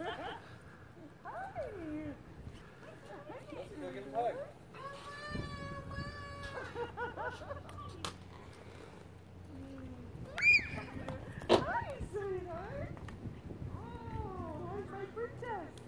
Hi. Let's go get a hug. Hi, sweetheart. Oh, how's my princess?